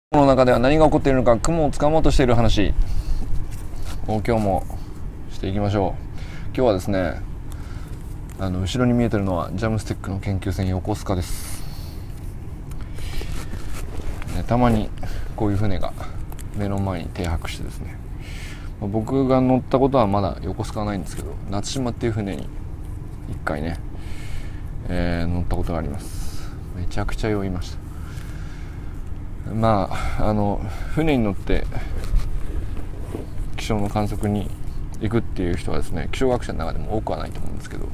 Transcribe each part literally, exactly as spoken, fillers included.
雲の中では何が起こっているのか、雲をつかもうとしている話を今日もしていきましょう。今日はですね、あの後ろに見えてるのはジャムスティックの研究船横須賀です、ね、たまにこういう船が目の前に停泊してですね、まあ、僕が乗ったことはまだ横須賀はないんですけど、夏島っていう船に一回ね、えー、乗ったことがあります。めちゃくちゃ酔いました。まああの船に乗って気象の観測に行くっていう人はですね、気象学者の中でも多くはないと思うんですけど、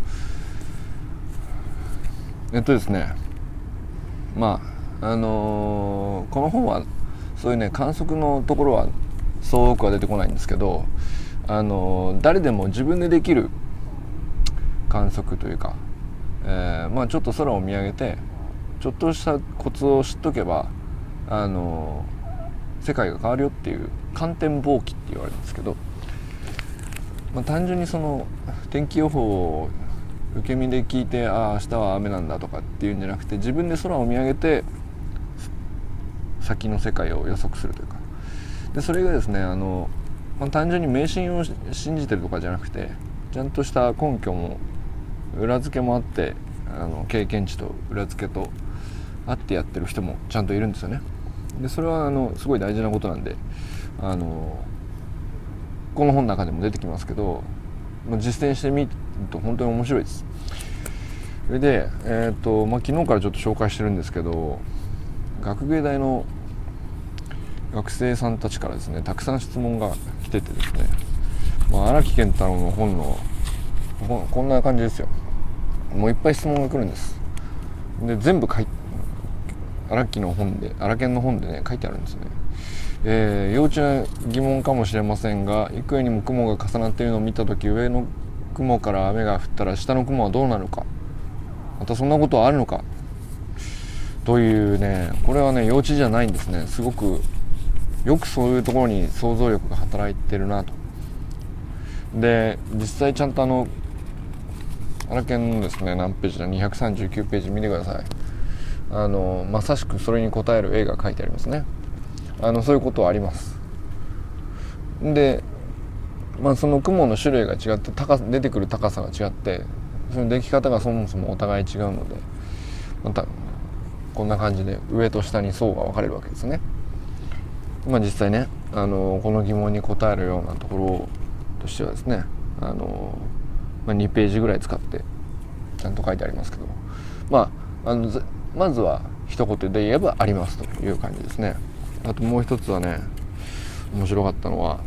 えっとですねまああのー、この本はそういうね観測のところはそう多くは出てこないんですけど、あのー、誰でも自分でできる観測というか、えー、まあちょっと空を見上げてちょっとしたコツを知っとけばあの世界が変わるよっていう観天望気って言われるんですけど、まあ、単純にその天気予報を受け身で聞いて、ああ明日は雨なんだとかっていうんじゃなくて、自分で空を見上げて先の世界を予測するというか、でそれがですねあの、まあ、単純に迷信を信じてるとかじゃなくて、ちゃんとした根拠も裏付けもあって、あの経験値と裏付けとあってやってる人もちゃんといるんですよね。でそれはあのすごい大事なことなんで、あのこの本の中でも出てきますけど、実践してみると本当に面白いです。それで、えーとまあ、昨日からちょっと紹介してるんですけど、学芸大の学生さんたちからですねたくさん質問が来ててですね、まあ、荒木健太郎の本のこんな感じですよ。もういっぱい質問が来るんです。で全部書いて荒木の本で荒研の本でね書いてあるんですね。えー、幼稚な疑問かもしれませんが、幾重にも雲が重なっているのを見たとき、上の雲から雨が降ったら下の雲はどうなるか、またそんなことはあるのかというね、これはね幼稚じゃないんですね。すごくよくそういうところに想像力が働いてるなと。で実際ちゃんとあの荒研のですね何ページだにひゃくさんじゅうきゅうページ見てください。あのまさしくそれに応える絵が描いてありますね。あのそういうことはあります。で、まあ、その雲の種類が違って高出てくる高さが違って、その出来方がそもそもお互い違うので、またこんな感じで上と下に層が分かれるわけですね。まあ、実際ねあのこの疑問に答えるようなところとしてはですね、あの、まあ、にページぐらい使ってちゃんと書いてありますけど、まああのまずは一言で言えばありますという感じですね。あともう一つはね面白かったのは、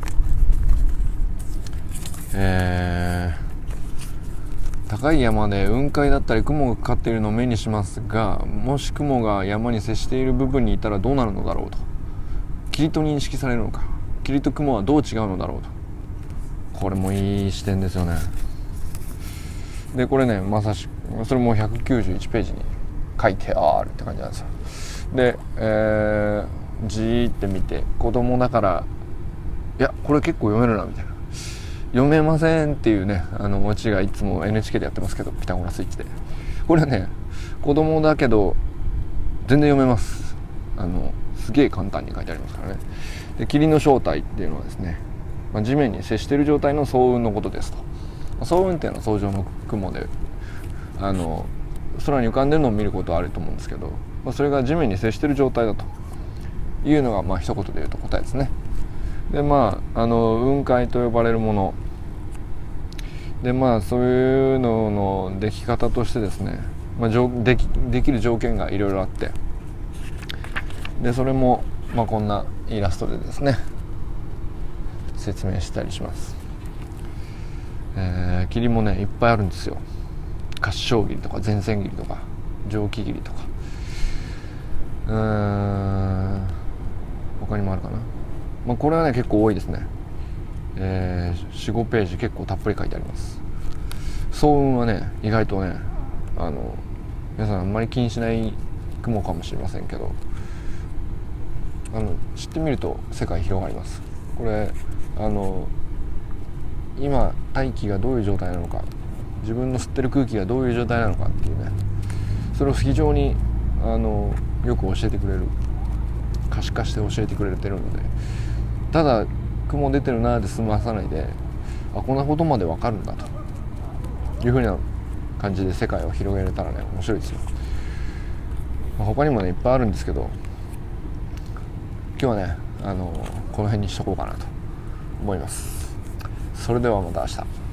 えー、高い山で雲海だったり雲がかかっているのを目にしますが、もし雲が山に接している部分にいたらどうなるのだろうと。霧と認識されるのか、霧と雲はどう違うのだろうと。これもいい視点ですよね。でこれねまさしくそれもひゃくきゅうじゅういちページに書いてあるって感じなんですよ。で、えー、じーって見て、子供だからいやこれ結構読めるなみたいな、読めませんっていうねあのオチがいつも エヌエイチケー でやってますけど、ピタゴラスイッチで、これはね子供だけど全然読めます。あのすげえ簡単に書いてありますからね。で霧の正体っていうのはですね、まあ、地面に接している状態の層雲のことですと。層雲っていうのは層状の雲で、あの空に浮かんでるのを見ることはあると思うんですけど、まあ、それが地面に接している状態だというのがまあ一言で言うと答えですね。でまああの雲海と呼ばれるもので、まあそういうののでき方としてですね、まあ、でき、できる条件がいろいろあって、でそれもまあこんなイラストでですね説明したりします。えー、霧もねいっぱいあるんですよ。合掌霧とか前線霧とか蒸気霧とか、うーん他にもあるかな。まあ、これはね結構多いですね。えー、よん、ごページ結構たっぷり書いてあります。層雲はね意外とねあの皆さんあんまり気にしない雲かもしれませんけど、あの知ってみると世界広がります。これあの今大気がどういう状態なのか、自分の吸ってる空気がどういう状態なのかっていうね、それを非常にあのよく教えてくれる可視化して教えてくれてるので、ただ雲出てるなーで済まさないで、あこんなことまで分かるんだというふうな感じで世界を広げれたらね面白いですよ。まあ、他にもねいっぱいあるんですけど、今日はねあのこの辺にしとこうかなと思います。それではまた明日。